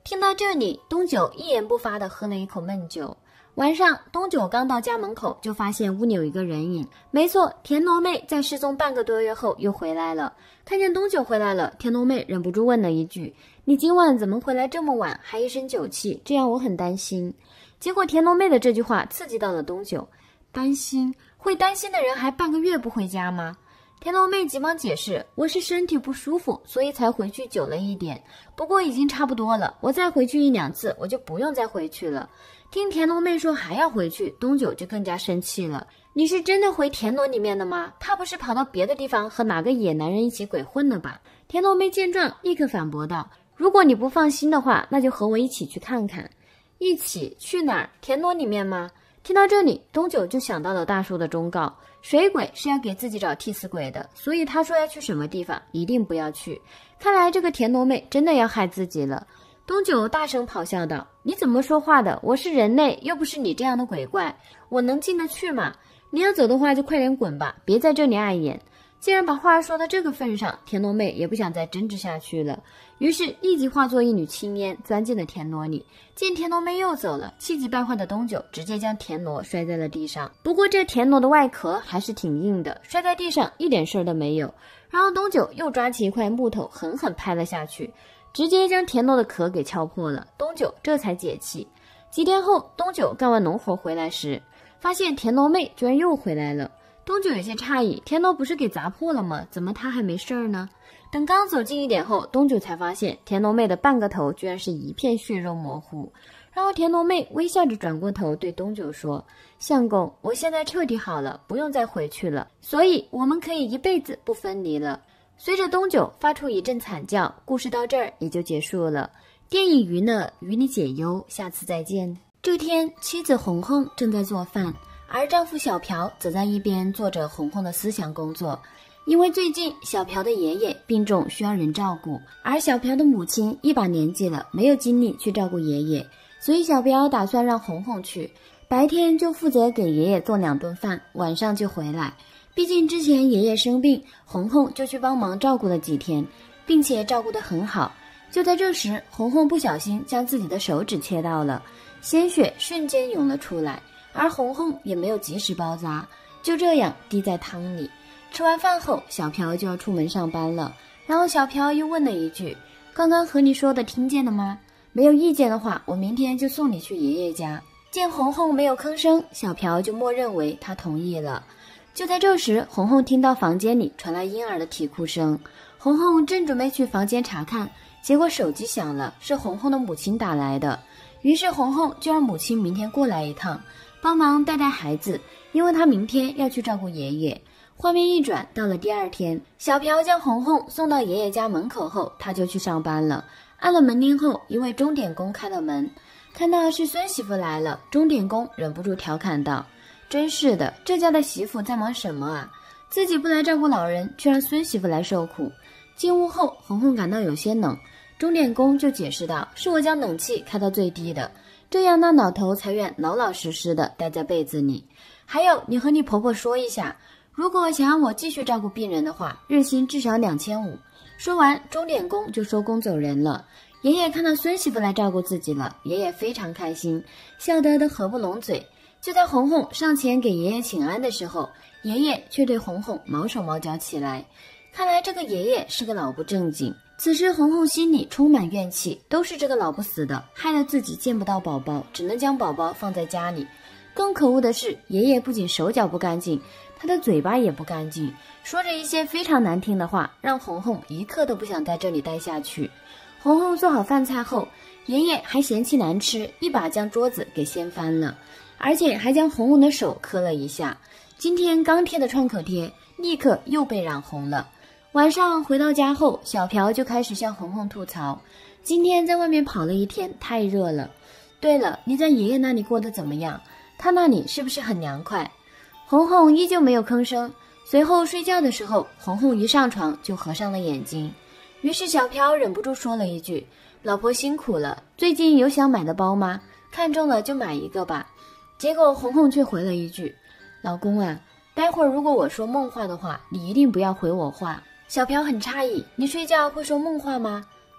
Speaker 1: 听到这里，东九一言不发地喝了一口闷酒。晚上，东九刚到家门口，就发现屋里有一个人影。没错，田螺妹在失踪半个多月后又回来了。看见东九回来了，田螺妹忍不住问了一句：“你今晚怎么回来这么晚，还一身酒气？这样我很担心。”结果田螺妹的这句话刺激到了东九。担心？会担心的人还半个月不回家吗？田螺妹急忙解释：“我是身体不舒服，所以才回去久了一点。不过已经差不多了，我再回去一两次，我就不用再回去了。”听田螺妹说还要回去，东九就更加生气了。你是真的回田螺里面的吗？他不是跑到别的地方和哪个野男人一起鬼混了吧？田螺妹见状立刻反驳道：“如果你不放心的话，那就和我一起去看看。”一起去哪儿？田螺里面吗？听到这里，东九就想到了大叔的忠告，水鬼是要给自己找替死鬼的，所以他说要去什么地方，一定不要去。看来这个田螺妹真的要害自己了。东九大声咆哮道：“你怎么说话的？我是人类，又不是你这样的鬼怪，我能进得去吗？你要走的话就快点滚吧，别在这里碍眼。”既然把话说到这个份上，田螺妹也不想再争执下去了，于是立即化作一缕青烟钻进了田螺里。见田螺妹又走了，气急败坏的东九直接将田螺摔在了地上。不过这田螺的外壳还是挺硬的，摔在地上一点事儿都没有。然后东九又抓起一块木头狠狠拍了下去，直接将田螺的壳给敲破了。东九这才解气。几天后，东九干完农活回来时，发现田螺妹居然又回来了。东九有些诧异，田螺不是给砸破了吗？怎么他还没事儿呢？等刚走近一点后，东九才发现田螺妹的半个头居然是一片血肉模糊。然后田螺妹微笑着转过头对东九说：“相公，我现在彻底好了，不用再回去了，所以我们可以一辈子不分离了。”随着东九发出一阵惨叫，故事到这儿也就结束了。电影娱乐与你解忧，下次再见。这天，妻子红红正在做饭，而丈夫小朴则在一边做着红红的思想工作。因为最近小朴的爷爷病重，需要人照顾，而小朴的母亲一把年纪了，没有精力去照顾爷爷，所以小朴打算让红红去，白天就负责给爷爷做2顿饭，晚上就回来。毕竟之前爷爷生病，红红就去帮忙照顾了几天，并且照顾得很好。就在这时，红红不小心将自己的手指切到了，鲜血瞬间涌了出来，而红红也没有及时包扎，就这样滴在汤里。吃完饭后，小朴就要出门上班了，然后小朴又问了一句：“刚刚和你说的听见了吗？没有意见的话，我明天就送你去爷爷家。”见红红没有吭声，小朴就默认为他同意了。就在这时，红红听到房间里传来婴儿的啼哭声，红红正准备去房间查看，结果手机响了，是红红的母亲打来的。于是红红就让母亲明天过来一趟，帮忙带孩子，因为她明天要去照顾爷爷。画面一转，到了第2天，小朴将红红送到爷爷家门口后，他就去上班了。按了门铃后，一位钟点工开了门，看到是孙媳妇来了，钟点工忍不住调侃道：“真是的，这家的媳妇在忙什么啊？自己不来照顾老人，却让孙媳妇来受苦。”进屋后，红红感到有些冷，钟点工就解释道：“是我将冷气开到最低的，这样那老头才愿老老实实的待在被子里。还有，你和你婆婆说一下，如果想让我继续照顾病人的话，日薪至少2500。”说完，钟点工就收工走人了。爷爷看到孙媳妇来照顾自己了，爷爷非常开心，笑得都合不拢嘴。就在红红上前给爷爷请安的时候，爷爷却对红红毛手毛脚起来。看来这个爷爷是个老不正经。此时红红心里充满怨气，都是这个老不死的，害得自己见不到宝宝，只能将宝宝放在家里。更可恶的是，爷爷不仅手脚不干净，他的嘴巴也不干净，说着一些非常难听的话，让红红一刻都不想在这里待下去。红红做好饭菜后，爷爷还嫌弃难吃，一把将桌子给掀翻了，而且还将红红的手磕了一下。今天刚贴的创可贴立刻又被染红了。晚上回到家后，小朴就开始向红红吐槽，今天在外面跑了一天，太热了。对了，你在爷爷那里过得怎么样？他那里是不是很凉快？红红依旧没有吭声。随后睡觉的时候，红红一上床就合上了眼睛。于是小朴忍不住说了一句：“老婆辛苦了，最近有想买的包吗？看中了就买一个吧。”结果红红却回了一句：“老公啊，待会儿如果我说梦话的话，你一定不要回我话。”小朴很诧异：“你睡觉会说梦话吗？”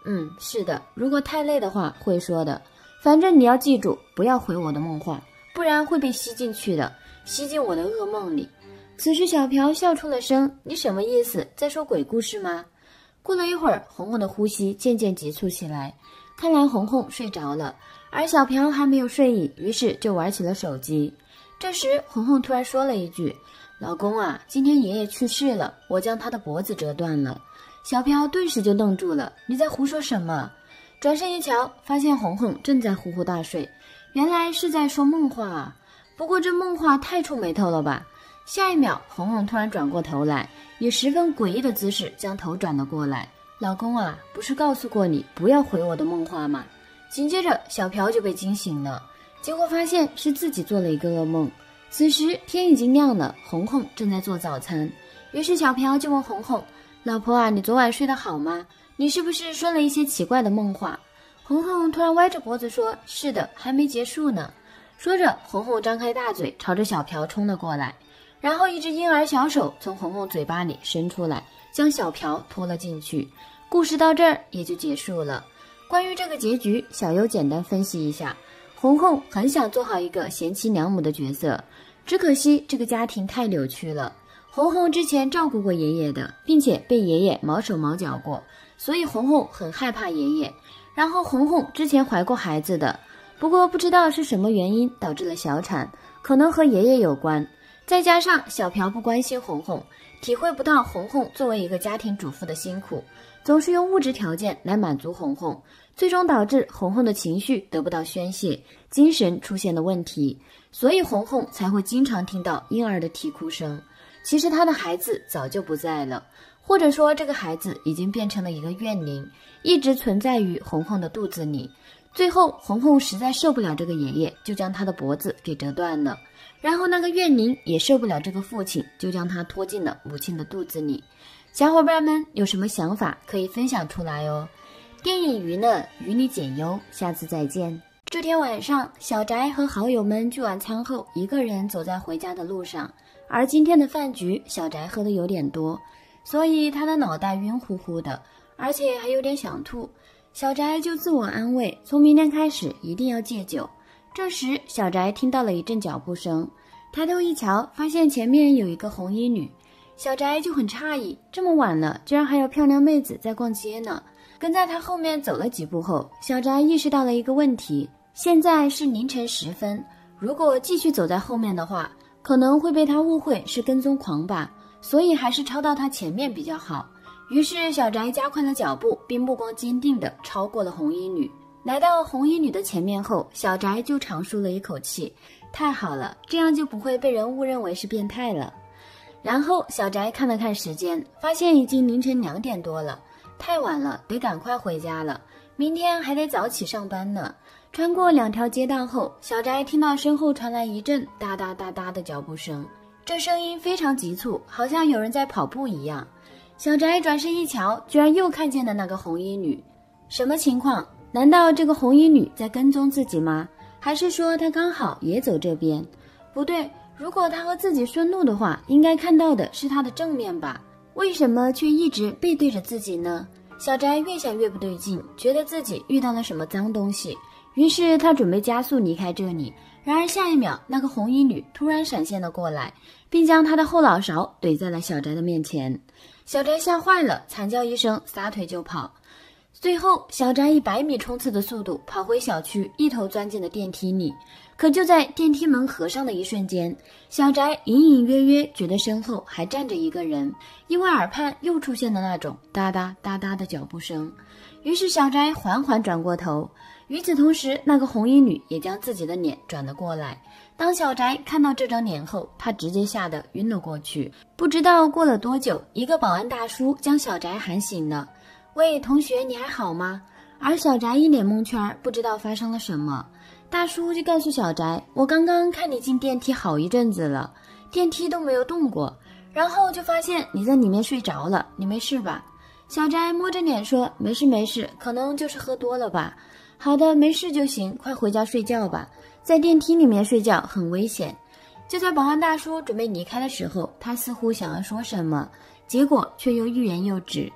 Speaker 1: 是的，如果太累的话会说的。反正你要记住，不要回我的梦话，不然会被吸进去的，吸进我的噩梦里。此时小朴笑出了声，你什么意思？在说鬼故事吗？过了一会儿，红红的呼吸渐渐急促起来，看来红红睡着了，而小朴还没有睡意，于是就玩起了手机。这时红红突然说了一句，老公啊，今天爷爷去世了，我将他的脖子折断了。小朴顿时就愣住了，你在胡说什么？转身一瞧，发现红红正在呼呼大睡，原来是在说梦话啊。不过这梦话太触眉头了吧。下一秒，红红突然转过头来，以十分诡异的姿势将头转了过来。老公啊，不是告诉过你不要回我的梦话吗？紧接着小朴就被惊醒了，结果发现是自己做了一个噩梦。此时天已经亮了，红红正在做早餐，于是小朴就问红红，老婆啊，你昨晚睡得好吗？你是不是说了一些奇怪的梦话？红红突然歪着脖子说，是的，还没结束呢。说着，红红张开大嘴朝着小朴冲了过来，然后一只婴儿小手从红红嘴巴里伸出来，将小朴拖了进去。故事到这儿也就结束了。关于这个结局，小优简单分析一下，红红很想做好一个贤妻良母的角色，只可惜这个家庭太扭曲了。红红之前照顾过爷爷的，并且被爷爷毛手毛脚过，所以红红很害怕爷爷。然后红红之前怀过孩子的，不过不知道是什么原因导致了小产，可能和爷爷有关。再加上小朴不关心红红，体会不到红红作为一个家庭主妇的辛苦，总是用物质条件来满足红红，最终导致红红的情绪得不到宣泄，精神出现了问题，所以红红才会经常听到婴儿的啼哭声。其实他的孩子早就不在了，或者说这个孩子已经变成了一个怨灵，一直存在于红红的肚子里。最后红红实在受不了这个爷爷，就将他的脖子给折断了，然后那个怨灵也受不了这个父亲，就将他拖进了母亲的肚子里。小伙伴们有什么想法可以分享出来哦。电影娱乐与你解忧，下次再见。这天晚上，小翟和好友们聚晚餐后，一个人走在回家的路上。而今天的饭局，小翟喝的有点多，所以他的脑袋晕乎乎的，而且还有点想吐。小翟就自我安慰，从明天开始一定要戒酒。这时，小翟听到了一阵脚步声，抬头一瞧，发现前面有一个红衣女。小翟就很诧异，这么晚了，居然还有漂亮妹子在逛街呢。跟在他后面走了几步后，小翟意识到了一个问题，现在是凌晨10分，如果继续走在后面的话，可能会被他误会是跟踪狂吧，所以还是抄到他前面比较好。于是小翟加快了脚步，并目光坚定地超过了红衣女。来到红衣女的前面后，小翟就长舒了一口气，太好了，这样就不会被人误认为是变态了。然后小翟看了看时间，发现已经凌晨2点多了，太晚了，得赶快回家了，明天还得早起上班呢。穿过2条街道后，小翟听到身后传来一阵哒哒哒哒的脚步声，这声音非常急促，好像有人在跑步一样。小翟转身一瞧，居然又看见了那个红衣女。什么情况？难道这个红衣女在跟踪自己吗？还是说她刚好也走这边？不对，如果她和自己顺路的话，应该看到的是她的正面吧？为什么却一直背对着自己呢？小翟越想越不对劲，觉得自己遇到了什么脏东西，于是他准备加速离开这里。然而下一秒，那个红衣女突然闪现了过来，并将她的后脑勺怼在了小翟的面前。小翟吓坏了，惨叫一声，撒腿就跑。最后小翟以100米冲刺的速度跑回小区，一头钻进了电梯里。可就在电梯门合上的一瞬间，小翟隐隐约约觉得身后还站着一个人，因为耳畔又出现了那种哒哒哒哒的脚步声。于是小翟缓缓转过头，与此同时，那个红衣女也将自己的脸转了过来。当小翟看到这张脸后，他直接吓得晕了过去。不知道过了多久，一个保安大叔将小翟喊醒了。喂，同学，你还好吗？而小翟一脸蒙圈，不知道发生了什么。大叔就告诉小翟，我刚刚看你进电梯好一阵子了，电梯都没有动过，然后就发现你在里面睡着了，你没事吧？小翟摸着脸说，没事没事，可能就是喝多了吧。好的，没事就行，快回家睡觉吧，在电梯里面睡觉很危险。就在保安大叔准备离开的时候，他似乎想要说什么，结果却又欲言又止。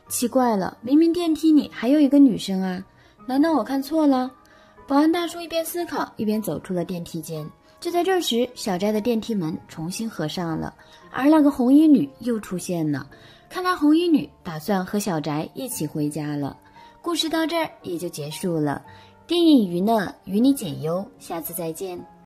Speaker 1: 奇怪了，明明电梯里还有一个女生啊，难道我看错了？保安大叔一边思考，一边走出了电梯间。就在这时，小寨的电梯门重新合上了，而那个红衣女又出现了。看来红衣女打算和小宅一起回家了。故事到这儿也就结束了。电影娱乐与你解忧，下次再见。